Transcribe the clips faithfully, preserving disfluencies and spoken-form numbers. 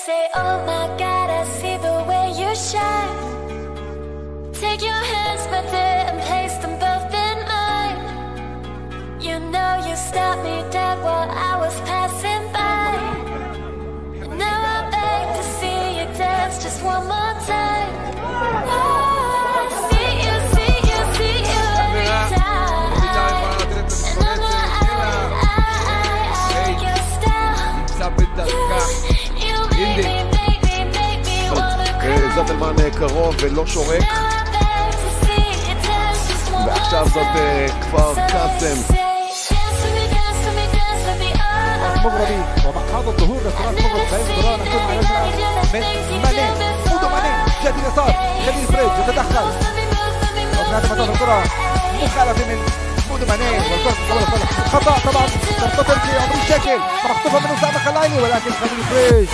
say, oh my God, I see the way you shine. Take your hands, my dear, and place them both in mine. You know you stopped me dead while I was passing by. And now I beg to see you dance just one more time. Oh, I see you, see you, see you every time. And I'm not, I, I, I like your style. You, you make me, make me, make me wanna cry. זלטלמן קרוב ולא שורק, ועכשיו זאת כפר קאסם. مغربي ومقعد الظهور لكرات مغرب بين دوران نكون على من ماني مودو ماني جهة اليسار خليل فريد يتدخل وبنادي مطار الكرة مخالفة من مودو ماني والكرة تتحول لصالح خطأ طبعا ترتطل في عمر الشكل مخطوفة من أسامة خلايلي ولكن خليل فريد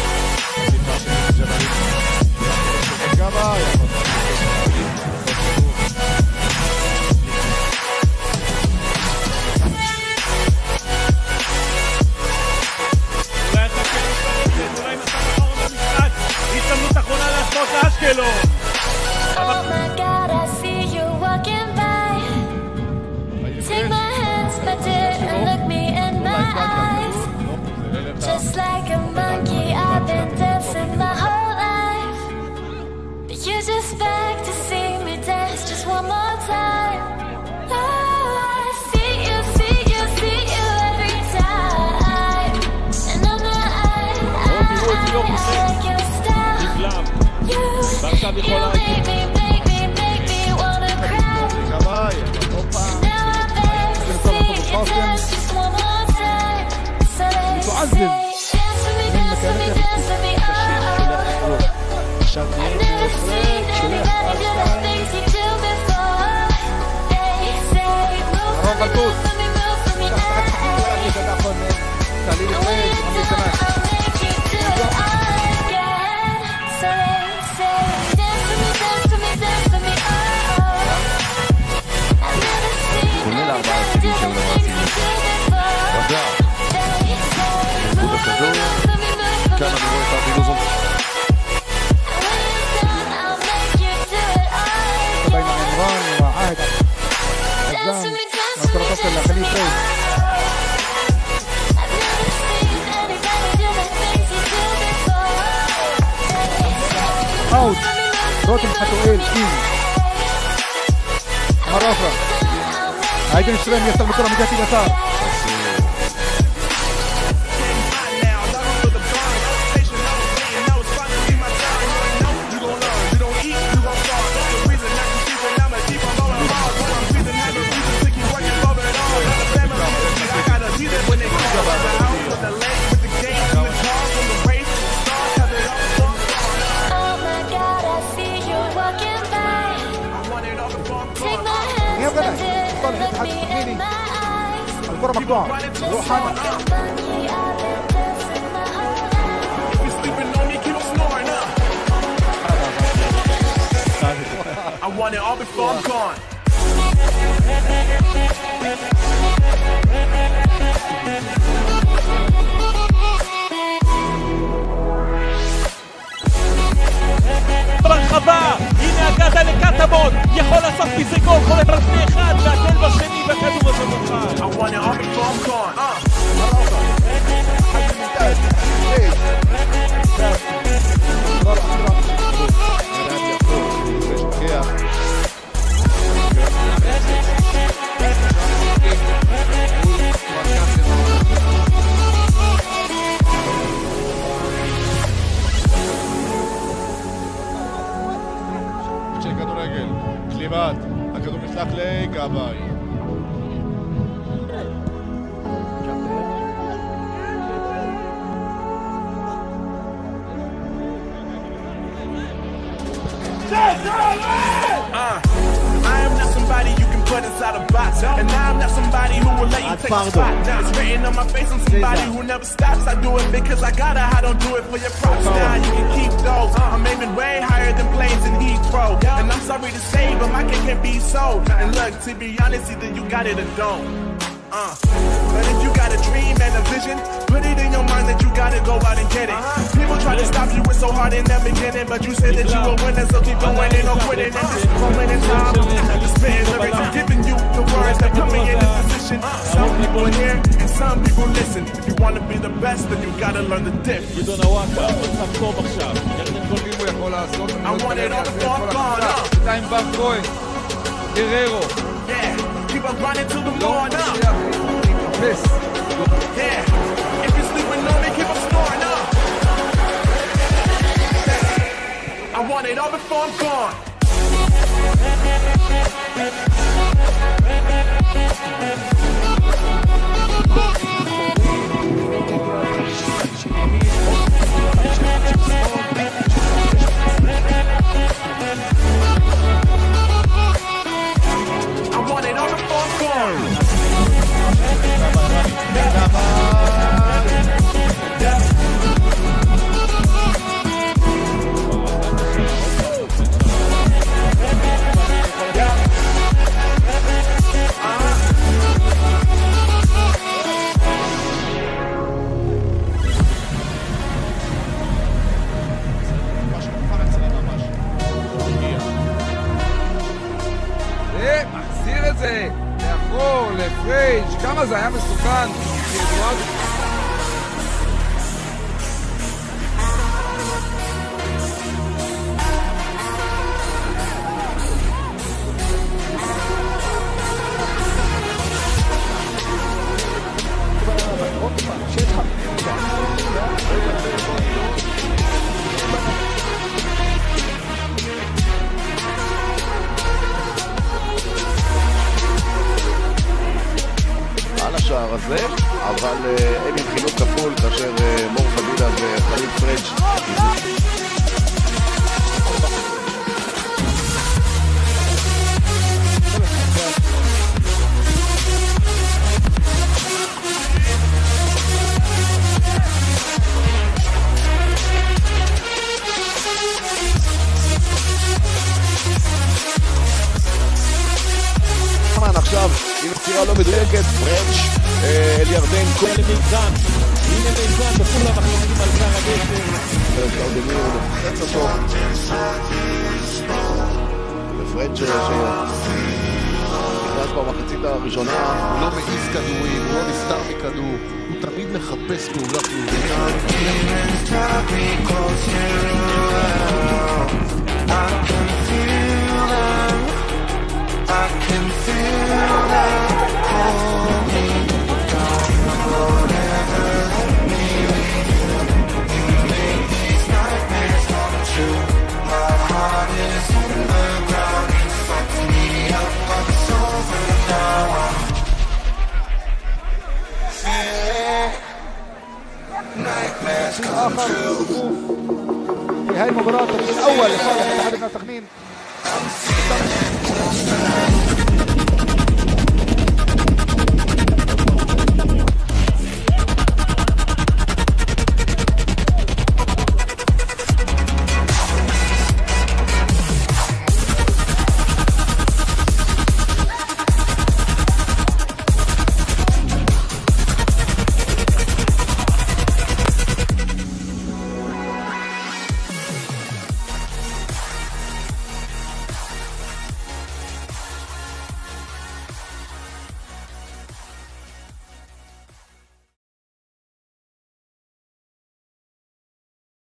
Oh my God, I see you walking by. Take my hands, my dear, and look me in my eyes. Just like a monkey, I've been dancing my whole life. But you just beg to see me dance just one more time. Oh, I see you, see you, see you every time. And I'm not, I, I, I like your style. You, you make me, make me, make me wanna cry. Now I beg to see you dance just one more time. So they say, dance with me, dance with me, dance with me, oh. I've never seen anybody do the things you do before. They say, move for me, move for me, move for me, ay. I wanna do it, I'll make you do it all again. So they say, dance with me, dance with me, dance with me, oh. I've never seen anybody do the things you do before. They say, move for me, move for me, move for me, ay. بين عمران وعاهد عزام وكرة تصل لخليل فريد اوت روتن حتوئيل كيني مرة أخرى عايدين الشريم يستلم الكرة من جهة اليسار الكرة مقطوعة روحانا I want it all before I'm gone. ברחבה, הנה הגעת לקטמון, יכול לעשות מזה גול, חולה ברסמי אחד והגול בשני והכדור הזה מוכן. I want it all before I'm gone. כדורגל, קליבת, הכדור נשלח לגבאי. Uh, I am not somebody you can put inside a box, and I am not somebody who will let you take a spot. It's written on my face, I'm somebody who never stops. I do it because I gotta, I don't do it for your props. Now you can keep those. I'm aiming way higher than planes in Heathrow, and I'm sorry to say, but my cake can't be sold. And look, to be honest, either you got it or don't. Uh, but if you got got a dream and a vision, put it in your mind that you gotta go out and get it. People try to stop you, it's so hard in the beginning, but you said that you were winning, so keep going and no quitting. In this moment in time, the spitting lyrics, I'm giving you the words that put me in this position. Some people hear and some people listen. If you want to be the best, then you gotta learn the difference. גדעון הוואקה, מצב טוב עכשיו. אם הוא יכול לעשות, I want it on the front bar now. בינתיים בר כהן, גררו. Yeah, keep on running to the לא morning now. מצליח להתאפס. Yeah, if you're sleeping on me, keep on snoring up. I want it all before I'm gone. I want it all before I'm gone. ומחזיר את זה לאחור, לפרייג', כמה זה היה מסוכן. השער הזה, אבל הם עם חילוק כפול כאשר מור פדידה וחליל פרייג' עכשיו עם מסירה לא מדויקת, פרנץ' אל ירדן הנה מיזן, הנה מיזן, וכולם מחליטים על קר הגשם. קלאודמיר לוחץ אותו ופרנץ' שנכנס במחצית הראשונה, הוא לא מעיף כדורים, הוא לא נפטר מכדור, הוא תמיד מחפש פעולה חיובית. آخر في هاي المباراة الأول لصالح اتحاد الناس سخنين.